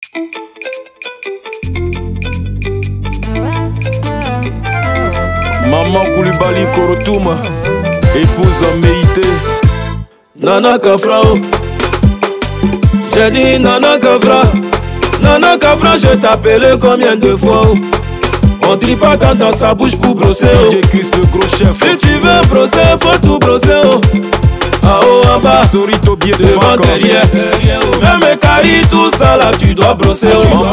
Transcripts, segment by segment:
Maman Koulibaly Korotouma, épouse Méité. Nana Kafra, j'ai dit Nana Kafra. Nana Kafra, je t'appelais combien de fois? On trie pas dans sa bouche pour brosser. Christ le gros chef. Si tu veux brosser, faut tout brosser. En haut, en bas, devant, derrière. Même Kari, tout ça là, tu dois brosser.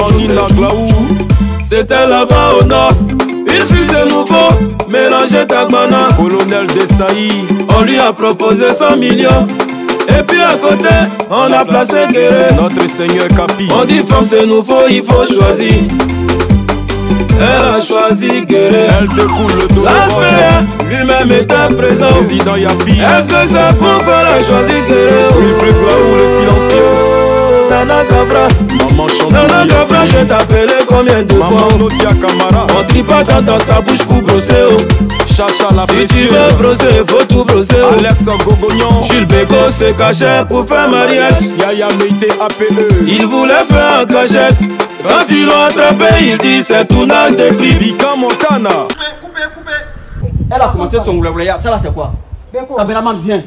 C'était là-bas au nord. Il fut ce nouveau, mélanger Tagbana. Colonel Desailly, on lui a proposé 100 millions. Et puis à côté, on a placé Guéré. Notre Seigneur Kapi. On dit femme c'est nouveau, il faut choisir. Elle a choisi Guéré. Elle te coule le dos. L'aspect lui-même était présent. Président Yapi. Elle se sait pourquoi elle a choisi Guéré. Wilfred Glaou, le silencieux. Nana Kafra. Maman chante. Nana Kafra, je t'appelais combien de fois? Maman Notia Kamara. On trie pas dans sa bouche pour brosser. Chacha la si tu veux brosser, faut tout brosser. Alex Gogognon. Jules Beko se cachait pour faire mariage. Yaya Méité APE. Il voulait faire en cachette. Quand ils l'ont attrapé, il dit c'est tournage de clip. Bika Montana. Coupez. Elle a commencé son oulé-oulé. Ça là c'est quoi? Caméraman viens.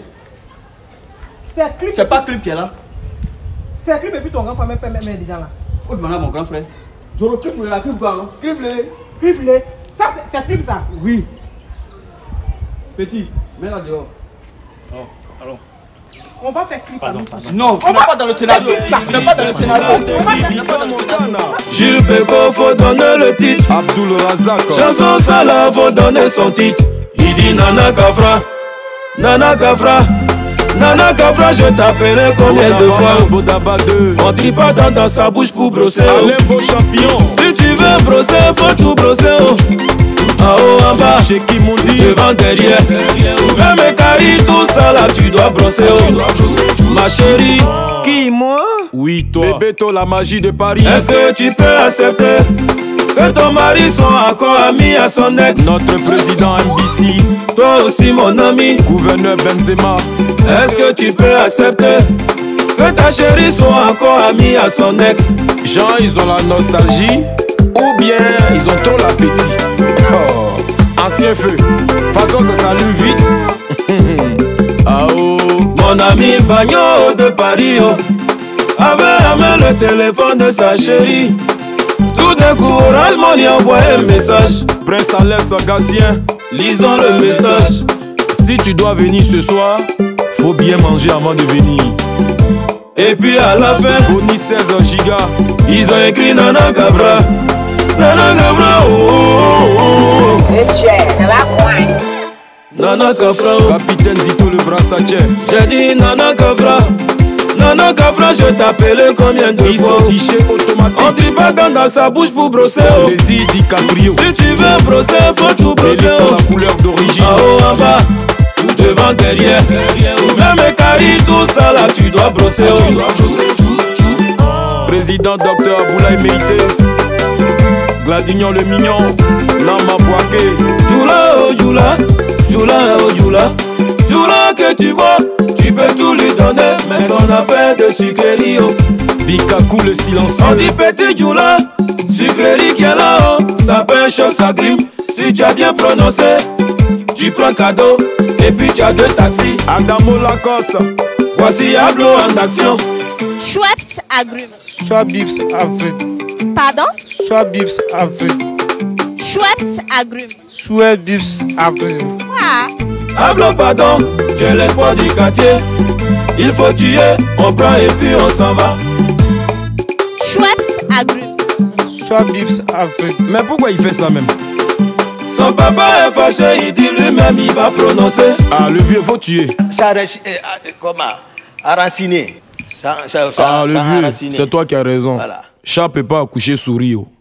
C'est pas clip qui est là. C'est clip et puis ton grand frère met déjà là. Oh demande mon grand frère. Je le clip la clip quoi non? Clip. Ça c'est clip ça? Oui. Petit, mets-la dehors. Oh, allons. On va faire clip. Non, on va pas dans le scénario. Tu n'es pas dans le scénario. Jules Beko, faut donner le titre. Abdul Razak. Chanson Salah, faut donner son titre. Il dit Nana Kafra. Nana Kafra. Nana Kafra, je t'appelais combien de fois? On trie pas dans sa bouche pour brosser. Alain Beau champion. Si tu veux brosser, faut tout brosser. En haut, en bas, devant, derrière. Même Kari, tout ça là, tu dois brosser. Ma chérie. Qui, moi? Oui, toi. Bébéto, la magie de Paris. Est-ce que tu peux accepter que ton mari soit encore ami à son ex? Notre président MBC. Toi aussi mon ami. Gouverneur Benzema. Est-ce que tu peux accepter que ta chérie soit encore amie à son ex? Gens, ils ont la nostalgie ou bien ils ont trop l'appétit. Oh. Ancien feu. De toute façon, ça s'allume vite. Ah oh. Mon ami Bagno de Paris avait amené le téléphone de sa chérie. Tout d'un coup, Orange Money envoyé un message. Prince Alès Gatien, lisons le message. Si tu dois venir ce soir, faut bien manger avant de venir. Et puis à la fin, Boni 16 gigas. Ils ont écrit Nana Kafra. Nana Kafra, oh. Nana Kafra, Capitaine Zito le brassatier. J'ai dit Nana Kafra. Nana Kafra, je t'appelais combien de fois? Guichet automatique. On trie pas dans sa bouche pour brosser. Les DiCaprio. Si tu veux brosser, faut tout brosser. La couleur d'origine. En haut, en bas, devant, derrière. Même Kari, tout ça là, tu dois brosser. Président Dr Aboulaye Méité. Gladignon le mignon. Nama Boaké. Djoula, oh Djoula. Djoula, oh Djoula. Djoula que tu vois, tu peux tout lui donner. Mais son affaire de sucrerie. Bikakou le silencieux. On dit petit Djoula. Sucrerie qui est là, ça pêche, ça grime. Si tu as bien prononcé, tu prends cadeau. Et puis tu as 2 taxis. Adamo Lacoste. Voici Ablo en action. Schweppes agrumes. Soit Bips Aveu. Pardon? Soit Bips Aveu. Schweppes agrumes. Soit Bips Aveu. Ah. Ablo pardon, tu es l'espoir du quartier. Il faut tuer, on prend et puis on s'en va. Schweppes agrumes. Soit Bips Aveu. Mais pourquoi il fait ça même? Son papa est fâché, il dit lui-même il va prononcer. Ah, le vieux faut tuer. Comment? Enraciné. Ah, le vieux, c'est toi qui as raison. Voilà. Chat peut pas accoucher souris.